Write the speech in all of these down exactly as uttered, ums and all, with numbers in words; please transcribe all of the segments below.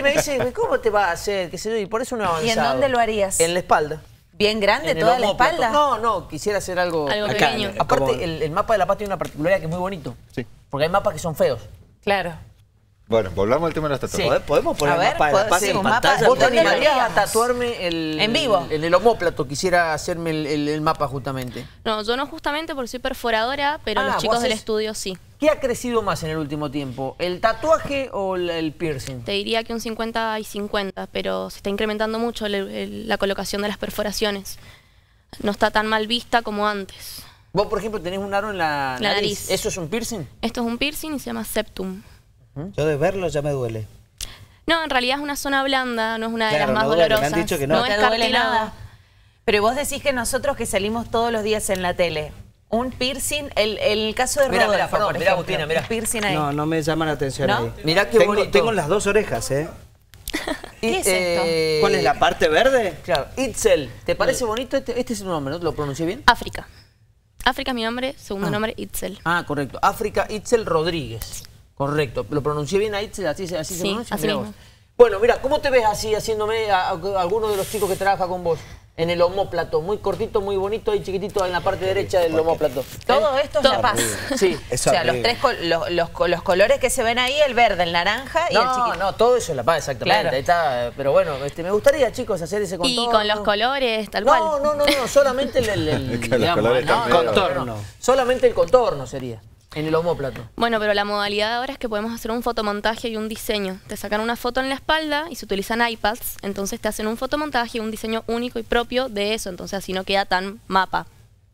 Y me dice, ¿cómo te va a hacer? ¿Qué sé yo? Y por eso no he avanzado. ¿Y en dónde lo harías? En la espalda. ¿Bien grande En toda el la omóplato. espalda? No, no, quisiera hacer algo... Algo acá. pequeño. Aparte, Como- el, el mapa de La Paz tiene una particularidad que es muy bonito. Sí. Porque hay mapas que son feos. Claro. Bueno, volvamos al tema de los tatuajes. Sí. ¿Podemos poner A ver, el mapa de La Paz sí, en un mapa. pantalla? ¿Vos te ¿Dónde lo animarías a haríamos? tatuarme el... ¿En vivo? En el omóplato, quisiera hacerme el, el- el mapa justamente. No, yo no justamente porque soy perforadora, pero Ah, los vos chicos del haces- estudio sí. ¿Qué ha crecido más en el último tiempo? ¿El tatuaje o el, el piercing? Te diría que un cincuenta y cincuenta, pero se está incrementando mucho el- el- la colocación de las perforaciones. No está tan mal vista como antes. Vos, por ejemplo, tenés un aro en la, La nariz. nariz. ¿Eso es un piercing? Esto es un piercing y se llama septum. Yo de verlo ya me duele. No, en realidad es una zona blanda, no es una de Claro, las más no duele, me han dolorosas. dicho que no. No es te duele cartílago. nada. Pero vos decís que nosotros que salimos todos los días en la tele, un piercing, el, el caso de Mirá, Rodolfo, mirá, perdón, por mirá, ejemplo, Agustina, mirá. un piercing ahí. No, no me llama la atención ¿No? ahí. Mirá qué tengo, bonito. tengo en las dos orejas, ¿eh? ¿Qué es esto? eh, ¿Cuál es la parte verde? Claro, Itzel. ¿Te parece bonito? Este, este es su nombre, ¿no? ¿Lo pronuncié bien? África. África es mi nombre, segundo Ah. nombre Itzel. Ah, correcto. África Itzel Rodríguez. Correcto. ¿Lo pronuncié bien a Itzel? ¿Así, se- así se Sí, pronuncia? así Mirá mismo. vos. Bueno, mira, ¿cómo te ves así haciéndome a, a- a alguno de los chicos que trabaja con vos? En el omóplato, muy cortito, muy bonito, ahí chiquitito en la parte derecha del omóplato. Todo esto es Todo. La Paz. Sí. Es O sea, los horrible. tres col- los, los, co- los colores que se ven ahí, el verde, el naranja y el No, chiquito. no, todo eso es La Paz, exactamente. Claro. Ahí está. Pero bueno, este, me gustaría, chicos, hacer ese Y contorno. con los colores, tal No, cual. no, no, no, solamente el, el, el- Es que los digamos, colores no, están no, feos. no, no, Contorno. solamente el contorno sería, en el omóplato. Bueno, pero la modalidad de ahora es que podemos hacer un fotomontaje y un diseño. Te sacan una foto en la espalda y se utilizan iPads, entonces te hacen un fotomontaje y un diseño único y propio de eso, entonces así no queda tan mapa,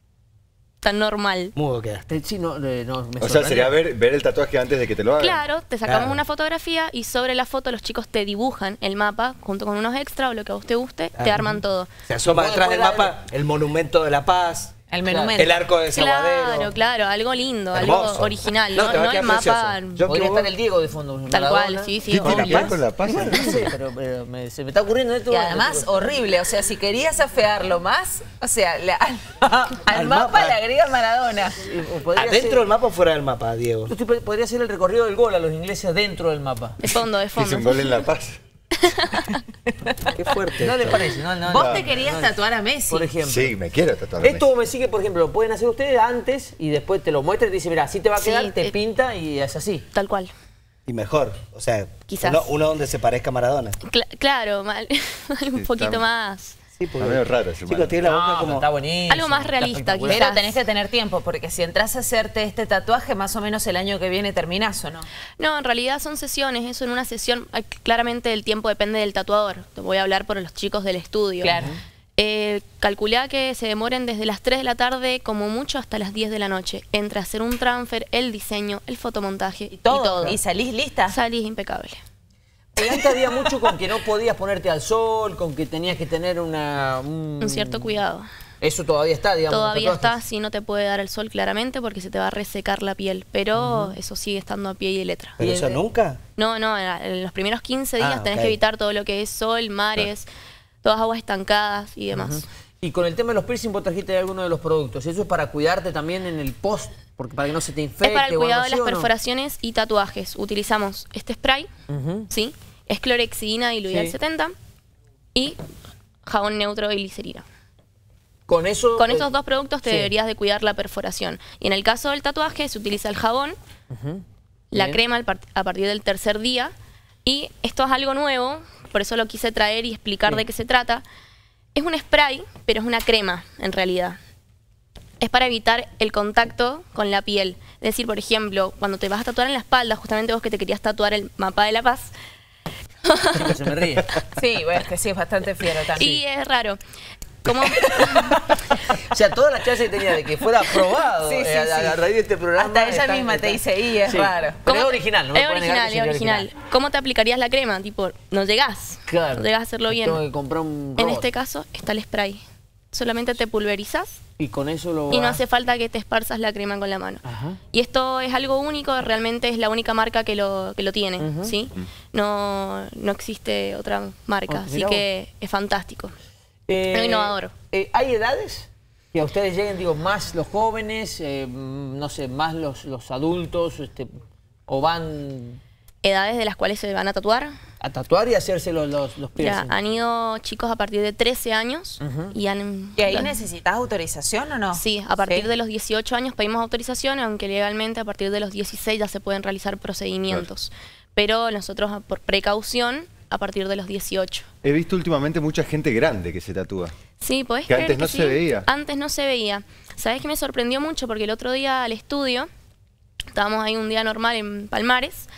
tan normal. Mudo quedaste. Eh, Sí, no, eh, no, me O sea, sorprende. sería ver, ver el tatuaje antes de que te lo hagan. Claro, te sacamos Claro. una fotografía y sobre la foto los chicos te dibujan el mapa junto con unos extras o lo que a vos te guste, te Ah. arman todo. Se asoma Vos detrás del después mapa el monumento de La Paz, El monumento. el arco de Saguadero. Claro, claro, algo lindo, Hermoso. algo original, No, no, te va a no el quedar mapa precioso. Yo- Podría que estar vos- el Diego de fondo. tal Maradona. cual, sí, sí, ¿Qué tiene que obvio. ver con La Paz? Bueno, no sé, pero, pero me- se me está ocurriendo esto. Y además, horrible. O sea, si querías afearlo más, o sea, le- al, al Al mapa, mapa. le agrega Maradona. ¿Adentro del mapa o fuera del mapa, Diego? Yo estoy- podría ser el recorrido del gol a los ingleses dentro del mapa. De fondo, de Hice un fondo. gol en La Paz. Qué fuerte. ¿No esto. les parece? No, no, Vos no. te querías tatuar a Messi. Por ejemplo. Sí, me quiero tatuar. Esto me sigue, por ejemplo, lo pueden hacer ustedes antes y después te lo muestra y te dice, mira, así te va a Sí, quedar, te eh. pinta y es así. Tal cual. Y mejor, o sea, Quizás. Uno, uno donde se parezca a Maradona. Cla- claro, mal- algo un poquito está- más. Sí, Está medio raro ese Chicos, mano. tiene la boca No, como... está buenísimo. Algo más está realista, espectacular. Pero quizás. tenés que tener tiempo, porque si entras a hacerte este tatuaje, más o menos el año que viene terminás, ¿o no? No, en realidad son sesiones, eso en una sesión, ay, claramente el tiempo depende del tatuador. Te voy a hablar por los chicos del estudio. Claro. Eh, calculá que se demoren desde las tres de la tarde como mucho hasta las diez de la noche. Entre hacer un transfer, el diseño, el fotomontaje y Todo. todo. ¿Y salís lista? Salís impecable. Y antes había mucho con que no podías ponerte al sol, con que tenías que tener una... Un, Un cierto cuidado. Eso todavía está, digamos. Todavía los está, tatuajes. sí, no te puede dar el sol claramente porque se te va a resecar la piel, pero eso sigue estando a pie y letra. ¿Pero eso nunca? No, no, en en los primeros quince días Ah, tenés ok. que evitar todo lo que es sol, mares, todas aguas estancadas y demás. Y con el tema de los piercing, vos trajiste alguno de los productos. ¿Eso es para cuidarte también en el post? Porque para que no se te infecte Es para el o algo cuidado de así, las ¿o no? perforaciones y tatuajes. Utilizamos este spray, Ujú. ¿sí? Es clorexidina diluida Sí. al setenta y jabón neutro y glicerina. Con eso... Con eh, estos dos productos te sí. deberías de cuidar la perforación. Y en el caso del tatuaje se utiliza el jabón, Ujú. la Bien. crema al par- a partir del tercer día. Y esto es algo nuevo, por eso lo quise traer y explicar Sí. de qué se trata. Es un spray, pero es una crema en realidad. Es para evitar el contacto con la piel. Es decir, por ejemplo, cuando te vas a tatuar en la espalda, justamente vos que te querías tatuar el mapa de La Paz, Chico, se me ríe. Sí, bueno, es que sí, es bastante fiero también. y es raro. Como, O sea, toda la chance que tenía de que fuera aprobado Sí, sí, eh, a, a sí. raíz de este programa... Hasta ella está- misma te está- dice, y es Sí. raro. Pero ¿cómo es te- original, ¿no? me Es pueden negar original, que es sería original. ¿Cómo te aplicarías la crema? Tipo, no llegás. Claro. No llegás a hacerlo bien. Tengo que comprar un En robot. este caso está el spray. Solamente te pulverizas Y con eso lo... y no va- hace falta que te esparzas la crema con la mano. Ajá. Y esto es algo único, realmente es la única marca que lo, que lo tiene, Ujú. ¿sí? No, no existe otra marca, Oh, así mirá que es fantástico. Eh, Lo innovador. eh, ¿Hay edades que a ustedes lleguen, digo, más los jóvenes, eh, mm, no sé, más los, los adultos, este, o van... edades de las cuales se van a tatuar. A tatuar y hacerse los, los, los Ya, piercing. han ido chicos a partir de trece años Ujú. y han... ¿Y ahí lo- necesitas autorización o no? Sí, a partir Sí. de los dieciocho años pedimos autorización, aunque legalmente a partir de los dieciséis ya se pueden realizar procedimientos. Pero nosotros, por precaución, a partir de los dieciocho. He visto últimamente mucha gente grande que se tatúa. Sí, ¿podés Que creer antes no sí? se veía. Antes no se veía. ¿Sabés que me sorprendió mucho? Porque el otro día al estudio, estábamos ahí un día normal en Palmares,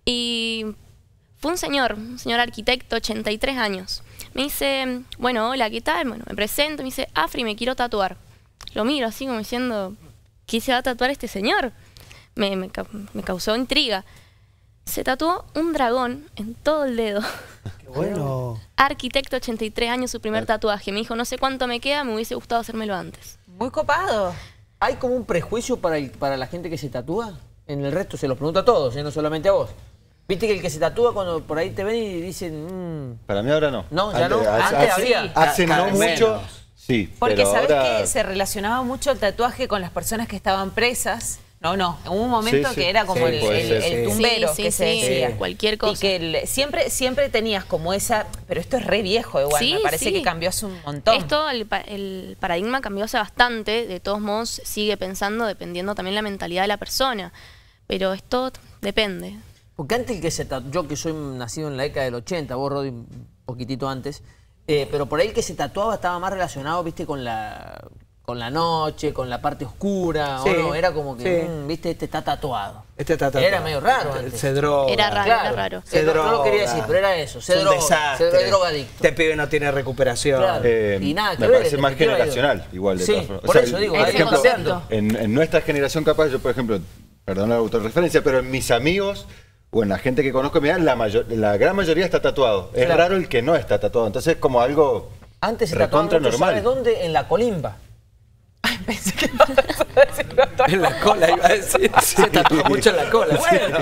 y fue un señor, un señor arquitecto, ochenta y tres años. Me dice, bueno, hola, ¿qué tal? Bueno, me presento, me dice, Afri, me quiero tatuar. Lo miro así como diciendo, ¿qué se va a tatuar este señor? Me, me, ca- me causó intriga. Se tatuó un dragón en todo el dedo. Qué bueno. Arquitecto, ochenta y tres años, su primer tatuaje. Me dijo, no sé cuánto me queda, me hubiese gustado hacérmelo antes. Muy copado. ¿Hay como un prejuicio para, el- para la gente que se tatúa? En el resto se los pregunto a todos, ¿eh? No solamente a vos. Viste que el que se tatúa cuando por ahí te ven y dicen... mm, Para mí ahora no. no, ya no. Antes- Antes hace- habría. Hace Cada no vez mucho. menos. Sí, Porque pero sabes ahora... que se relacionaba mucho el tatuaje con las personas que estaban presas. No, no. Hubo un momento Sí, sí. que era como Sí, el, puede el- ser, el sí. tumbero Sí, sí, que se sí, decía. cualquier Y cosa. que el- siempre, siempre tenías como esa. Pero esto es re viejo igual. Sí, me parece sí. que cambió hace un montón. Esto, el, pa- el paradigma cambió hace bastante, de todos modos sigue pensando dependiendo también la mentalidad de la persona, pero esto depende. Porque antes el que se tatuó, yo que soy nacido en la década del ochenta, vos Rodi un poquitito antes, eh, pero por ahí el que se tatuaba estaba más relacionado, viste, con la con la noche, con la parte oscura, Sí, o no, era como que, sí. mm, viste, este está tatuado. Este está tatuado. Era medio raro antes. Se droga. Era raro. Claro, raro. Se Eh, no, no lo quería droga. decir, pero era eso, se Es un droga, desastre. se es drogadicto. Este pibe no tiene recuperación. Claro. Eh, Y nada que me ver, parece el más efectivo ha ido. generacional, igual de Sí, todas formas. por eso digo, por hay que ejemplo, concepto. en, en nuestra generación capaz, yo por ejemplo, perdón la autorreferencia, pero en mis amigos o en la gente que conozco, mirá, la, mayor, la gran mayoría está tatuado. Es Claro. raro el que no está tatuado. Entonces es como algo Antes se tatuaban recontra mucho, normal. ¿sabes dónde? En la colimba. Pensé que ibas a decir otra En la cola iba a decir. Se tatuó mucho en la cola. Bueno.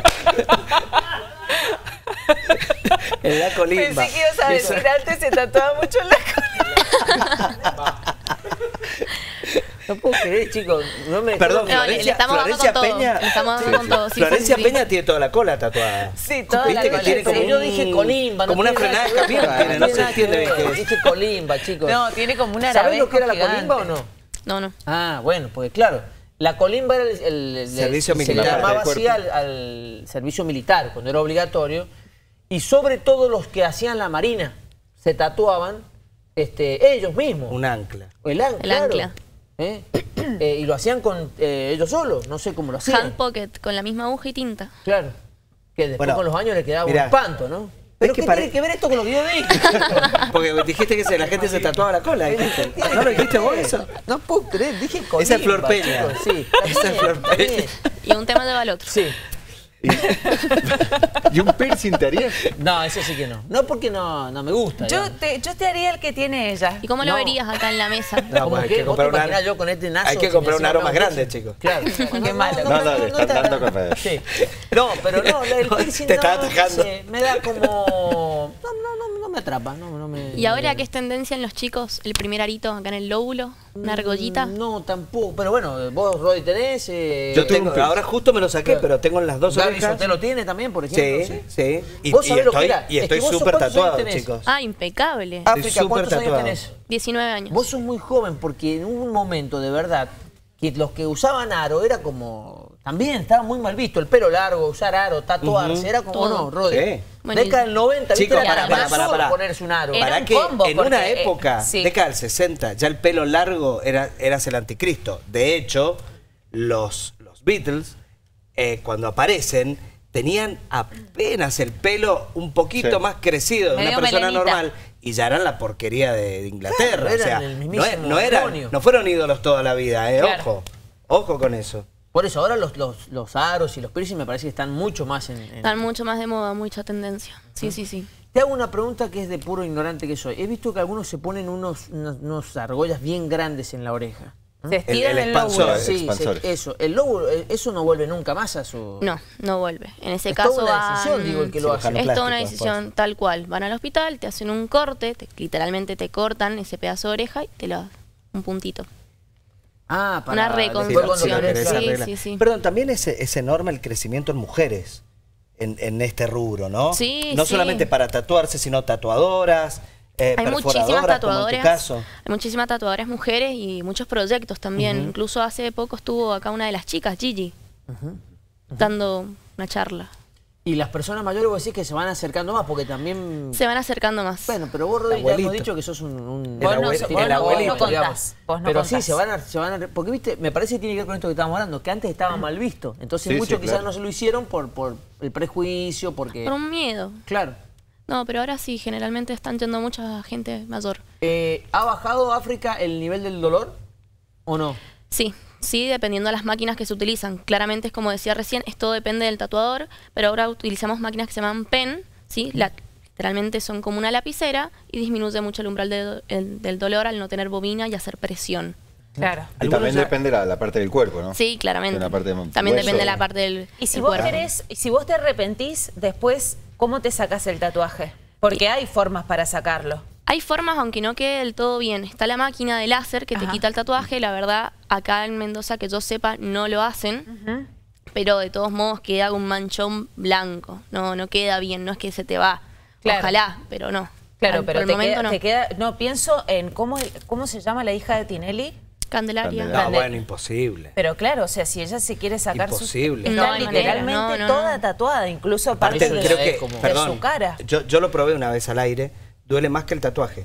En la colimba. Pensé que ibas a decir antes se tatuaba mucho en la cola. No puedo creer, chicos. No me Perdón, No, le- Florencia, le estamos dando Florencia con todo, Peña. le estamos dando Sí, con sí. todo. Sí, Florencia sí, sí. Peña tiene toda la cola tatuada. Sí, toda ¿Viste la que cola. tiene como Pero yo un- dije colimba, como no una tiene nada frenada que de ver, camión tiene, no tiene se nada que entiende bien ver. qué es. Dije colimba, chicos. No, tiene como una ¿Sabés lo que era la gigante. colimba o no? No, no. Ah, bueno, porque claro, la colimba era el, el- el- Servicio se militar le llamaba del así cuerpo. al, al servicio militar, cuando era obligatorio, y sobre todo los que hacían la marina se tatuaban este, ellos mismos. Un ancla. El, an- El claro. ancla. ¿Eh? Eh, y lo hacían con eh, ellos solos, no sé cómo lo hacían. Hand pocket con la misma aguja y tinta. Claro. Que después Bueno, con los años le quedaba mirá, un espanto, ¿no? ¿Pero que qué pare- tiene que ver esto con lo que yo dije? Porque dijiste que se- la gente se tatuaba la cola. dijiste. ¿No lo dijiste vos eso? No puedo creer, dije colimba. Esa es Flor Peña. chicos, sí, Esa es también, Flor también. Peña. Y un tema lleva al otro. Sí. ¿Y un piercing te harías? No, eso sí que no. No porque no, no me gusta. Yo digamos. te, yo te haría el que tiene ella. ¿Y cómo lo No. verías acá en la mesa? No, ¿Cómo pues hay qué? que ¿Vos comprar te un imaginás aro- yo con este nazo? hay que si comprar me un aro encima más me grande, gusta? chicos. Claro. Qué malo. No, no, le están está- dando con Fede. Sí. No, pero no, el piercing Te no, estaba no atajando. sé, me da como... No, no, no, no me atrapa, no, no me... ¿Y ahora qué es tendencia en los chicos? El primer arito acá en el lóbulo, una argollita. No, tampoco. Pero bueno, vos, Rodi, tenés... eh, Yo tengo un tengo, piercing. ahora justo me lo saqué, pero tengo en las dos Gaby orejas. Sotelo tiene también, por Sí, ejemplo. sí. Y, ¿Vos y sabés lo que estoy, era? y Es estoy que vos súper ¿cuántos años tatuado, tenés? chicos. Ah, impecable. África, súper ¿cuántos años tatuado. tenés? diecinueve años. Vos sos muy joven porque en un momento de verdad que los que usaban aro era como... También estaba muy mal visto, el pelo largo, usar aro, tatuarse, Ujú. era como Todo. no, Rodi. Sí. Bueno, Década y- del noventa, Chicos, ¿viste? Era para, para, solo para, para. ponerse un aro. Era Para un que combo, en porque, una eh, época, sí. década del sesenta, ya el pelo largo era, eras el anticristo. De hecho, los, los Beatles, eh, cuando aparecen, tenían apenas el pelo un poquito Sí. más crecido de Medio una persona melenita. normal y ya eran la porquería de, de Inglaterra. Claro, o sea, eran el no, mismísimo e- no eran, demonio. no fueron ídolos toda la vida, eh, Claro. ojo. Ojo con eso. Por eso ahora los, los, los aros y los piercing me parece que están mucho más en... en- Están mucho más de moda, mucha tendencia. Sí, sí, sí. Te hago una pregunta que es de puro ignorante que soy. He visto que algunos se ponen unos, unos, unos argollas bien grandes en la oreja. Se estiran El- el, el lóbulo. expansor. Sí, expansores. se- eso. El lóbulo, eh, eso no vuelve nunca más a su... No, no vuelve. En ese Es caso toda una van- decisión, digo, el que lo hace. cirujano Es toda una plástico decisión después. tal cual. Van al hospital, te hacen un corte, te- literalmente te cortan ese pedazo de oreja y te lo un puntito. Ah, Una después cuando reconstrucción, querés, esa sí, claro. regla. sí, sí. Perdón, también es, es enorme el crecimiento en mujeres. en, en este rubro, ¿no? Sí, No sí. solamente para tatuarse, sino tatuadoras, eh, Hay muchísimas perforadoras, como en tu tatuadoras, caso. hay muchísimas tatuadoras mujeres y muchos proyectos también. Ujú. Incluso hace poco estuvo acá una de las chicas, Gigi, dando una charla. Y las personas mayores vos decís que se van acercando más, porque también... Se van acercando más. Bueno, pero vos, Rodri, El ya hemos abuelito. dicho que sos un... un Vos no- tirabol- vos no- vos no tirabol, contás, vos no Pero sí, contás. se van, a, se van a... Porque, viste, me parece que tiene que ver con esto que estábamos hablando, que antes estaba mal visto. Entonces Sí, muchos sí, quizás claro. no se lo hicieron por, por el prejuicio, porque... Por un miedo. Claro. No, pero ahora sí, generalmente están yendo mucha gente mayor. Eh, ¿Ha bajado África el nivel del dolor o no? Sí, sí, dependiendo de las máquinas que se utilizan. Claramente, es como decía recién, esto depende del tatuador, pero ahora utilizamos máquinas que se llaman pen, ¿sí? La- literalmente son como una lapicera y disminuye mucho el umbral de do- el- del dolor al no tener bobina y hacer presión. Claro. Y también depende la, la parte del cuerpo, ¿no? Sí, claramente. De la parte de También hueso. depende de la parte del, Y si del vos cuerpo. querés, si vos te arrepentís, después, ¿cómo te sacás el tatuaje? Porque hay formas para sacarlo. Hay formas, aunque no quede del todo bien. Está la máquina de láser que te Ajá. quita el tatuaje. La verdad, acá en Mendoza, que yo sepa, no lo hacen. Ujú. Pero de todos modos queda un manchón blanco. No, no queda bien, no es que se te va. Claro. Ojalá, pero no. Claro, Al- pero por el te momento queda, no. te queda... No, pienso en cómo, cómo se llama la hija de Tinelli. Candelaria. Candelaria. No, Grande. bueno, imposible. Pero claro, o sea, si ella se quiere sacar Imposible. su... No Está hay manera, literalmente no, no, toda no. tatuada, incluso Aparte, parte de, creo es que, como- de perdón, su cara. Yo, yo lo probé una vez al aire, duele más que el tatuaje.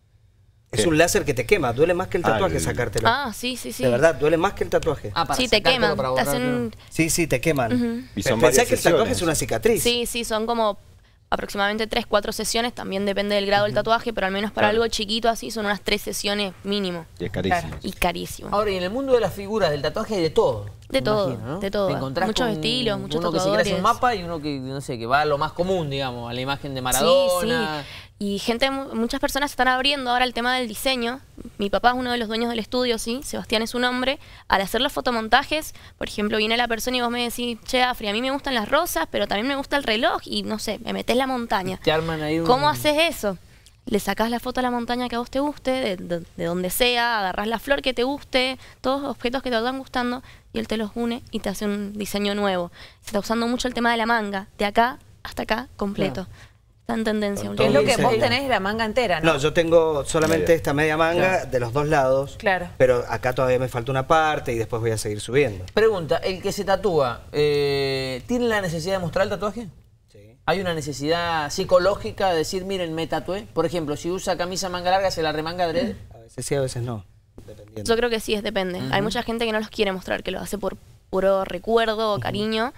Es ¿Qué? un láser que te quema, duele más que el Ah, tatuaje el- sacártelo. Ah, sí, sí, sí. De verdad, duele más que el tatuaje. Ah, para Sí, te sacártelo, queman. para Te borrarlo. hacen... Sí, sí, te queman. Y son Pensé varias que el tatuaje sesiones. es una cicatriz. Sí, sí, son como aproximadamente tres, cuatro sesiones. También depende del grado del tatuaje, pero al menos para Claro. algo chiquito así son unas tres sesiones mínimo. Y es carísimo. Y carísimo. Ahora, y en el mundo de las figuras, del tatuaje hay de todo. De me todo, imagino, ¿no? de todo. Te encontrás Muchos con estilos, muchos uno que se quiere hacer un tatuadores. mapa y uno que, no sé, que va a lo más común, digamos, a la imagen de Sí, Maradona. sí. Y gente, mu- muchas personas están abriendo ahora el tema del diseño. Mi papá es uno de los dueños del estudio, sí, Sebastián es su nombre. Al hacer los fotomontajes, por ejemplo, viene la persona y vos me decís, che, Afri, a mí me gustan las rosas, pero también me gusta el reloj y no sé, me metés la montaña. Te arman ahí un... ¿Cómo haces eso? Le sacás la foto a la montaña que a vos te guste, de, de- de donde sea, agarrás la flor que te guste, todos los objetos que te vayan gustando, y él te los une y te hace un diseño nuevo. Se está usando mucho el tema de la manga, de acá hasta acá, completo. Está en tendencia. Con Que es todo lo que diseño. vos tenés la manga entera, ¿no? No, yo tengo solamente Media. esta media manga de los dos lados. Claro. Pero acá todavía me falta una parte y después voy a seguir subiendo. Pregunta, ¿el que se tatúa, eh, tiene la necesidad de mostrar el tatuaje? Sí. ¿Hay una necesidad psicológica de decir, miren, me tatué? Por ejemplo, si usa camisa manga larga, ¿se la remanga adrede? A veces sí, a veces no. Dependiendo. Yo creo que sí, es depende. Hay mucha gente que no los quiere mostrar, que lo hace por puro recuerdo o cariño,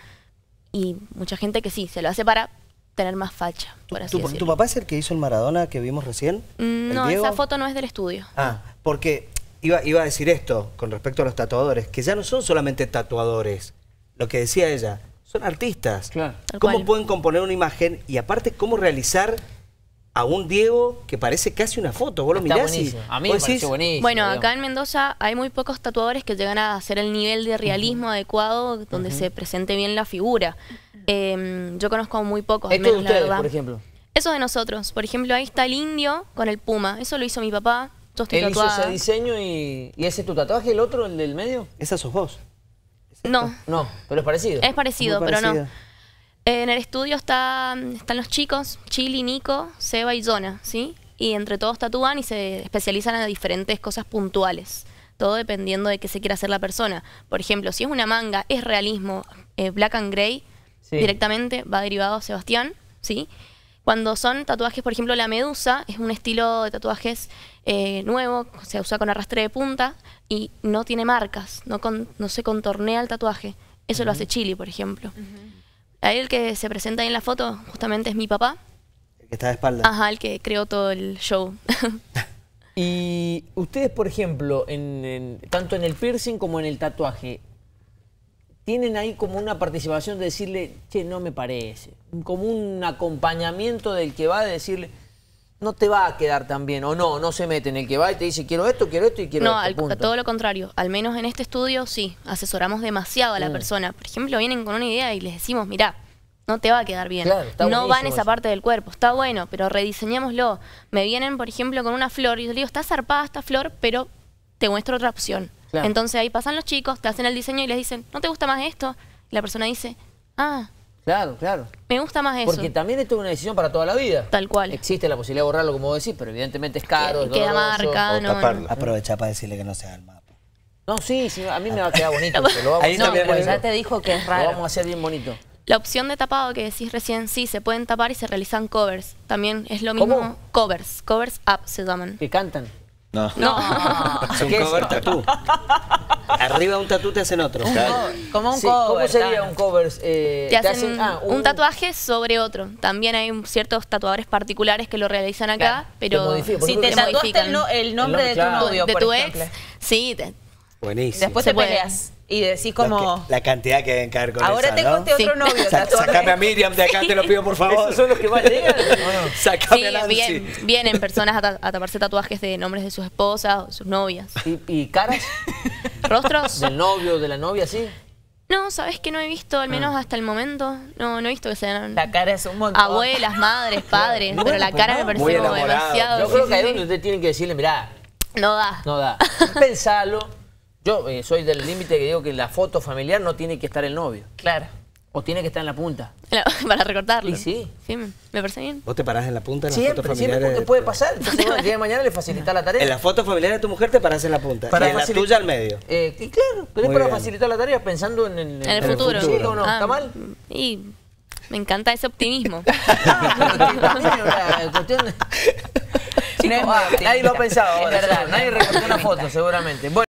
y mucha gente que sí, se lo hace para tener más facha, por así ¿Tu, tu decirlo. papá es el que hizo el Maradona que vimos recién? Mm, ¿El No, Diego? esa foto no es del estudio. Ah, porque iba, iba a decir esto con respecto a los tatuadores, que ya no son solamente tatuadores. Lo que decía ella, son artistas. Claro. Tal ¿Cómo cual. pueden componer una imagen y aparte cómo realizar a un Diego que parece casi una foto? Vos lo Está mirás y buenísimo. A mí me vos decís, pareció buenísimo. Bueno, digamos. acá en Mendoza hay muy pocos tatuadores que llegan a hacer el nivel de realismo adecuado donde se presente bien la figura. Eh, yo conozco muy pocos, al Esto de menos la ustedes, verdad. por ejemplo. Eso de nosotros. Por ejemplo, ahí está el indio con el puma. Eso lo hizo mi papá. Yo estoy Él hizo tatuada. ese diseño y, y ese es tu tatuaje, el otro, el del medio. Esa sos vos. No, No, pero es parecido. es parecido, Muy pero no. parecida. Eh, En el estudio está, están los chicos, Chili, Nico, Seba y Zona, ¿sí? Y entre todos tatúan y se especializan en diferentes cosas puntuales. Todo dependiendo de qué se quiera hacer la persona. Por ejemplo, si es una manga, es realismo, eh, black and gray, Sí. directamente va derivado a Sebastián, ¿sí? Cuando son tatuajes, por ejemplo, la medusa es un estilo de tatuajes eh, nuevo, se usa con arrastre de punta y no tiene marcas, no, con- no se contornea el tatuaje. Eso lo hace Chili, por ejemplo. A él, el que se presenta ahí en la foto, justamente es mi papá. El que está de espalda. Ajá, el que creó todo el show. Y ustedes, por ejemplo, en, en- tanto en el piercing como en el tatuaje, tienen ahí como una participación de decirle, che, no me parece. Como un acompañamiento del que va de decirle, no te va a quedar tan bien. O no, no se mete en el que va y te dice, quiero esto, quiero esto y quiero No, esto. al- punto. todo lo contrario. Al menos en este estudio sí, asesoramos demasiado a la Mm. persona. Por ejemplo, vienen con una idea y les decimos, mirá, no te va a quedar bien. Claro, está no va en buenísimo esa eso. parte del cuerpo. Está bueno, pero rediseñémoslo. Me vienen, por ejemplo, con una flor y yo le digo, está zarpada esta flor, pero te muestro otra opción. Claro. Entonces ahí pasan los chicos, te hacen el diseño y les dicen, ¿no te gusta más esto? Y la persona dice, ah, Claro, claro. Me gusta más eso. Porque también esto es una decisión para toda la vida. Tal cual. Existe la posibilidad de borrarlo, como vos decís, pero evidentemente es caro, es Que- queda doloroso. marca, O no, taparlo. no. Aprovecha para decirle que no se haga el mapa. No, sí, sí, a mí me va a quedar bonito. pero lo vamos Ahí a hacer también bien es- bonito. Ya te dijo que es Lo raro. vamos a hacer bien bonito. La opción de tapado que decís recién, sí, se pueden tapar y se realizan covers. También es lo mismo. ¿Cómo? Covers. Covers up se llaman. Que cantan. No. No. Es un ¿Qué es? cover tatú. Arriba de un tatú te hacen otro. Como un Sí, cover. ¿Cómo sería Tano. un cover? Eh, Te hacen ah, un... tatuaje sobre otro. También hay ciertos tatuadores particulares que lo realizan acá, Claro. pero Te modifican, por Si te Te tatuaste modifican. el, no- el nombre El de tu nombre, claro. novio, de por tu ejemplo. ex, sí, te- Buenísimo. Después Se te puede. peleas y decís Los como... que- la cantidad que deben caer con Ahora esa, tengo ¿no? este otro Sí. novio. Sa- tatuaje. Sacame a Miriam de acá, te lo pido por favor. ¿Esos son los que más llegan? ¿O no? Sacame sí, a Nancy. bien, vienen personas a, ta- a taparse tatuajes de nombres de sus esposas o de sus novias. ¿Y, y caras ¿Rostros? del novio, de la novia, sí? No, ¿sabes que no he visto, al menos hasta el momento? No, no he visto que sean La cara es un montón. abuelas, madres, padres, Bueno, pero la pues cara no, me parece muy como enamorado. demasiado. Yo sí, creo sí, que ahí es sí. donde usted tiene que decirle, mirá, No da. no da. Pensalo. Yo eh, soy del límite que digo que la foto familiar no tiene que estar el novio. Claro. O tiene que estar en la punta. Para recortarlo. Y sí. Sí, me, me parece bien. ¿Vos te parás en la punta en las Siempre, fotos siempre familiares? porque puede pasar. Entonces, bueno, el día de mañana le facilita la tarea. En la foto familiar de tu mujer te parás en la punta. Para y en la facili- tuya al medio. Eh, y claro, pero es Muy para bien. facilitar la tarea pensando en, en- En el futuro. ¿Sí o no? Ah, ¿Está mal? Y me encanta ese optimismo. La cuestión- Chicos, ah, nadie lo ha pensado. Es ahora, verdad, nadie recortó una foto, seguramente. Bueno.